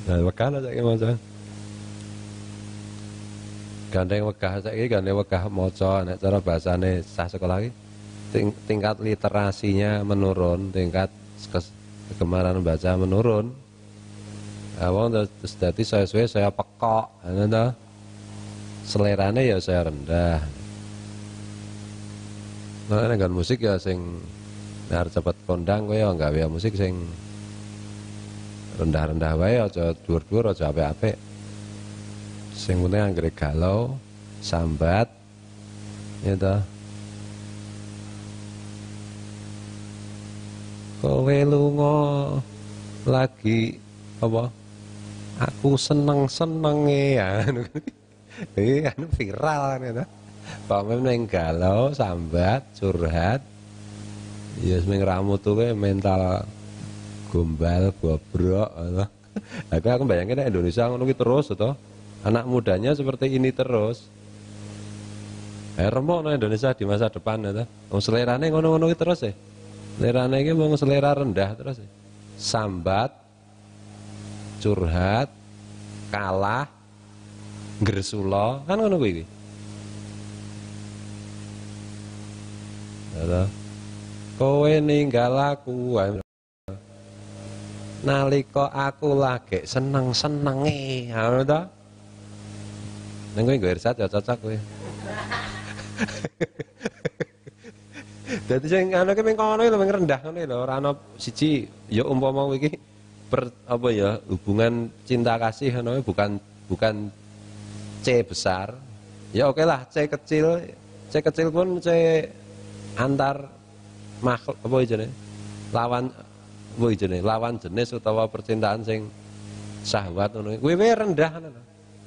Nah, wegah saiki maca. Gandeng wegah saiki gandeng wegah maca nek cara bahasane sah sekolah iki tingkat literasinya menurun, tingkat kegemaran baca menurun. Wong terus dadi suwe-suwe saya pekok, ngono to. Selerane ya saya rendah. Nah, dengan musik ya sing arep cepet kondang kowe ya gawe musik sing rendah-rendah wae aja dhuwur-dhuwur aja apik-apik. Sing penting anggere galau, sambat ya to. Kowe lunga lagi apa? Aku seneng-senenge ya. Anu viral kan ya. Pamen ning galau, sambat, curhat. Ya seming ramu tuh mental gombal, bobrok ngono. Aku bayangin nek Indonesia ngono ki terus to. Anak mudanya seperti ini terus. Remok no Indonesia di masa depan ya to. Wong selerane ngono-ngono ki terus ya. Selerane iki mung selera rendah terus ya. Sambat, curhat, kalah, gresula, kan ngono kuwi iki. Kowe ninggal aku nalika aku lagi seneng-senenge, ngono to. Neng kowe nggo irsat ya cocok kowe. Dadi sing ana ki mung kono lho mung rendah ngene lho, ora ana siji ya umpama iki apa ya hubungan cinta kasih ngono bukan C besar. Ya oke lah C kecil pun C antar makhluk apa jenenge lawan jenis utawa percintaan sing syahwat ngono kuwi rendah ngono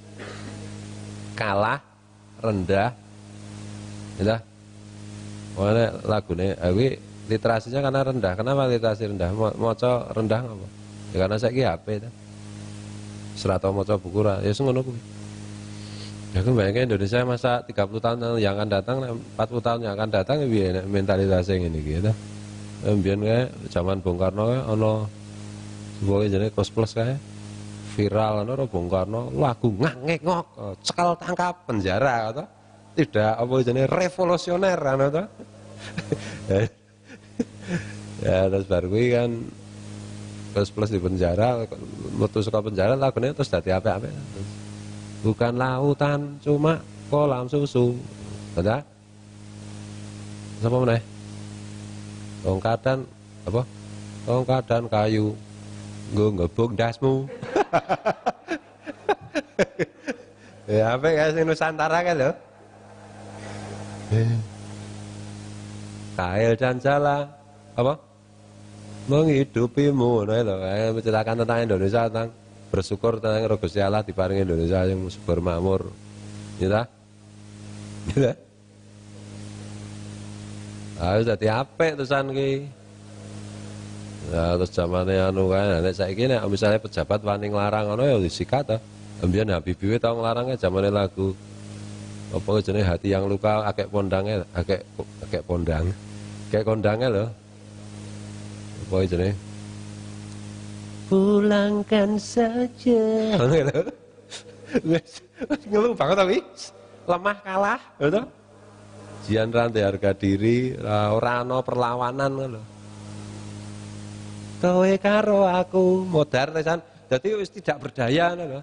kalah rendah ya mana lagune kuwi literasinya karena rendah. Kenapa literasi rendah? Maca rendah apa ya karena saiki HP ta serata maca buku ra ya ngono kuwi. Ya kan bayangin Indonesia masa 30 tahun yang akan datang, 40 tahun yang akan datang ya mentalitasnya ngene iki ta. Mbiyen kae zaman Bung Karno ana sebuah jenenge Kos Plus kae viral ana Bung Karno lagu ngangek-ngok, cekal tangkap penjara to. Tidak apa jenenge revolusioner ana to. Ya terus baru kuwi kan Kos Plus di penjara, metu saka penjara lagune terus dadi apik-apik. Bukan lautan cuma kolam susu. Betul? Sapa meneh? Tongkatan apa? Tongkatan kayu. Nggo ngebuk dasmu. Ya apa ya sing Nusantara kan lho. Kail dan jala apa? Menghidupimu ngono lho. Menceritakan tentang Indonesia tentang bersyukur tentang roh Gusti Allah diparingi Indonesia yang subur makmur. Ya. Ya. Harus dadi apik terusan ki. Ya terus zamane anu kae nek saiki nek misale pejabat wani nglarang ngono ya disikat ta. Mbiyen Habibie tau nglarangnya zamane lagu apa jenenge hati yang luka akeh pondange akeh pondang. Kayak kondange lho. Apa jenenge? Pulangkan saja. Ngeluh banget tapi lemah kalah, betul? Jian rantai harga diri, ora ana perlawanan ngono. Kowe karo aku modar tesan, dadi wis tidak berdaya ngono lho.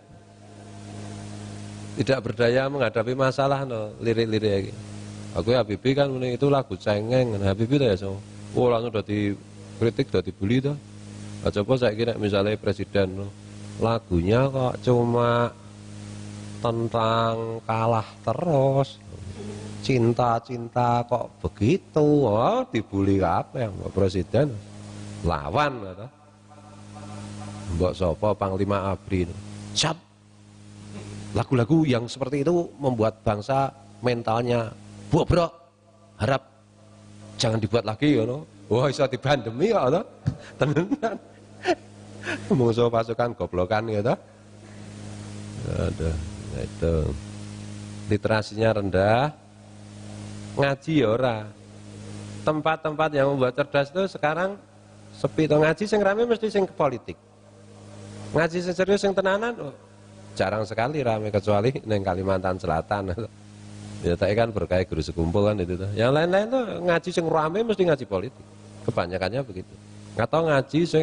Tidak berdaya menghadapi masalah no, lirik-lirik iki. Aku Habibie kan itu lagu cengeng, Habibie ta ya so. Oh langsung dadi kritik dadi bully to. Coba saya kira misalnya presiden lagunya kok cuma tentang kalah terus, cinta-cinta kok begitu, oh dibully apa yang presiden lawan kata, mbok sopo Panglima ABRI, cap, lagu-lagu yang seperti itu membuat bangsa mentalnya bobrok, harap jangan dibuat lagi ya no. Wah, iso dibandemi kok to. Tenan. Musuh pasukan goblokan gitu. Aduh, itu. Literasinya rendah. Ngaji ya ora. Tempat-tempat yang membuat cerdas itu sekarang sepi to ngaji sing rame mesti sing ke politik. Ngaji sing serius sing tenanan jarang sekali rame, kecuali neng Kalimantan Selatan. Ya tapi kan berkait guru sekumpul kan itu tuh. Yang lain-lain tuh ngaji sing rame mesti ngaji politik. Kebanyakannya begitu. Atau ngaji sing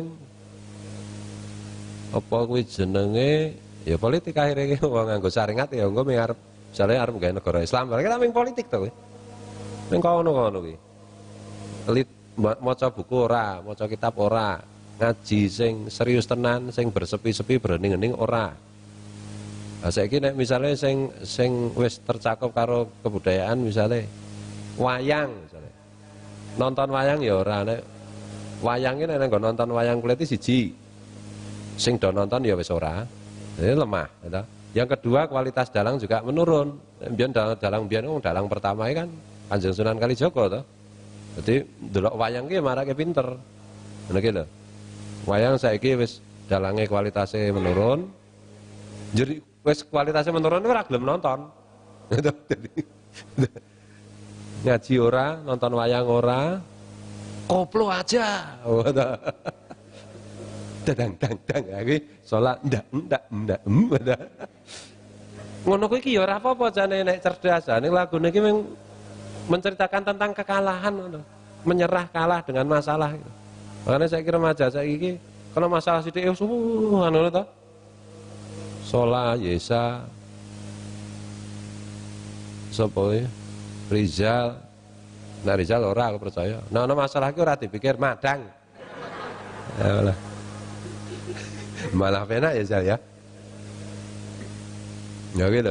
apa kuwi jenenge ya politik akhirnya wong nganggo syariat ya engko ming arep misale arep gawe negara Islam, kita ming politik to kuwi. Ning kono-kono kuwi. Elit maca buku ora, maca kitab ora, ngaji sing serius tenan, sing bersepi-sepi berening-ening ora. Nah, saiki nek misale sing wis tercakup karo kebudayaan misale wayang misale. Nonton wayang ya ora, nek wayang iki nek nonton wayang kulit siji. Sing do nonton ya wis ora. Jadi lemah, gitu. Yang kedua kualitas dalang juga menurun. Biyen dalang biyen dalang pertama kan Kanjeng Sunan Kalijaga to. Jadi delok wayang ki marake pinter. Ngono ki lho. Wayang saiki wis dalange kualitasnya menurun. Jadi wis kualitasnya menurun ora gelem nonton. Jadi ngaji ora, nonton wayang ora, koplo aja. Dang iki salat ndak. Ngono kuwi iki ya ora apa-apa jane nek cerdas. Ning lagune iki menceritakan tentang kekalahan ngono. Menyerah kalah dengan masalah gitu. Makanya saya kira remaja saya iki kalau masalah sithik anu to. Sola Yesa sapa Rizal. Nah Rizal ora aku percaya. Nah masalah iki ora dipikir madang. Ya lah. Malah penak ya Zal ya. Ya gitu.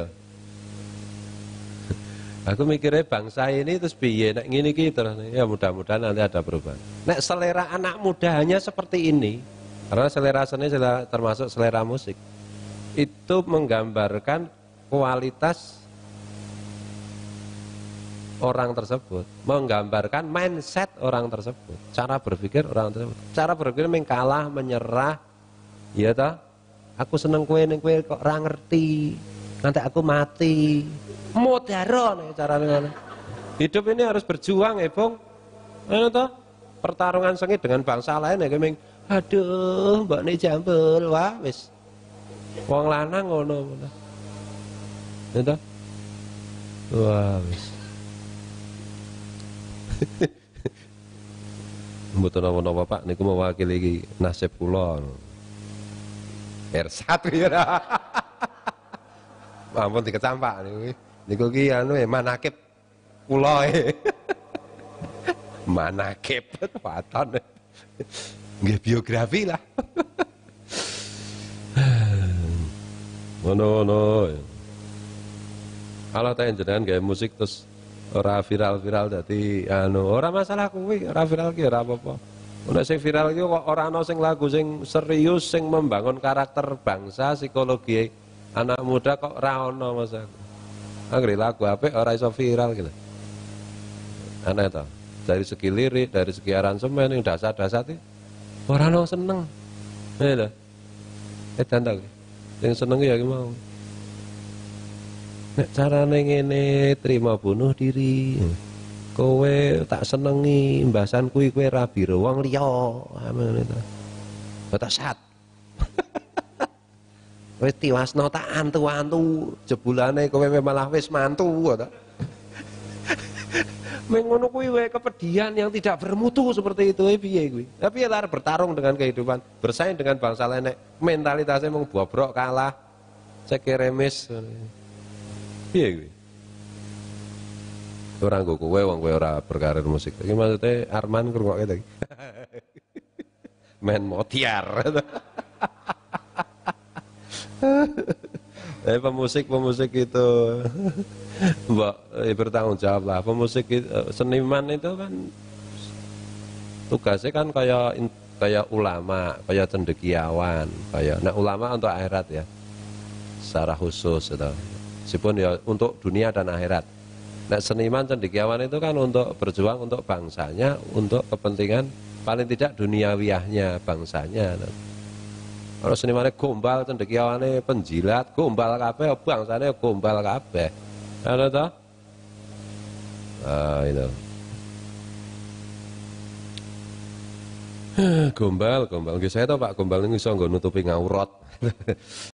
Aku mikirnya bangsa ini terus piye nek ngene iki terus ya mudah-mudahan nanti ada perubahan. Nek selera anak muda hanya seperti ini, karena selera seni termasuk selera musik. Itu menggambarkan kualitas orang tersebut, menggambarkan mindset orang tersebut, cara berpikir orang tersebut. Cara berpikir mengkalah, menyerah. Iya toh, aku seneng kue ning kue kok ora ngerti, nanti aku mati. Modaro nih caranya. Hidup ini harus berjuang ya Bung. Ano toh, pertarungan sengit dengan bangsa lain ya kemeng. Aduh, mbak nih jambel, wah wis. Wong lanang ngono. Ya toh, wah wis. Mboten napa-napa Pak, niku mewakili nasib kula. R1 ya. Ampun dikecampak niku ki anu manakib kula manakib waton. Nggih biografi lah. Ngono. Kalau tak jenengan gawe musik terus ora viral dadi anu ora masalah kuwi, ora viral ki ora apa-apa. Nek sing viral iki kok ora ana sing lagu sing serius sing membangun karakter bangsa, psikologi anak muda kok ora ana masalah. Anggere lagu apik ora iso viral gitu. Aneh to. Dari segi lirik, dari segi aransemen yang dasar-dasar iki ora ana seneng. Ya lho. Edan ta. Sing seneng ya ki mau. Nek carane ngene terima bunuh diri. Kowe tak senengi mbasan kuwi kowe ra biro wong liya ngono to. Tak sat. Wis tiwasno tak antu-antu jebulane kowe malah wis mantu to. Mengono kuwi wae kepedihan yang tidak bermutu seperti itu piye kuwi. Tapi ya lar bertarung dengan kehidupan, bersaing dengan bangsa lain nek mentalitasnya mung bobrok kalah cekeremis. Piye kuwi? Ora nggo kowe wong kowe ora berkarir musik. Iki maksudnya Arman ngrungokke to iki. Men motiar. Pemusik itu mbak bertanggung jawab lah. Pemusik itu, seniman itu kan tugasnya kan kayak ulama, kayak cendekiawan, kayak nah ulama untuk akhirat ya secara khusus itu. Meskipun ya untuk dunia dan akhirat. Nah seniman cendekiawan itu kan untuk berjuang untuk bangsanya, untuk kepentingan paling tidak duniawiahnya bangsanya. Kalau senimannya gombal, cendekiawannya penjilat, gombal kabeh, bangsanya gombal kabeh. Ada toh? Itu. Gombal, gombal. Nggih saya tahu Pak, gombal niku iso nggo nutupi ngaurat.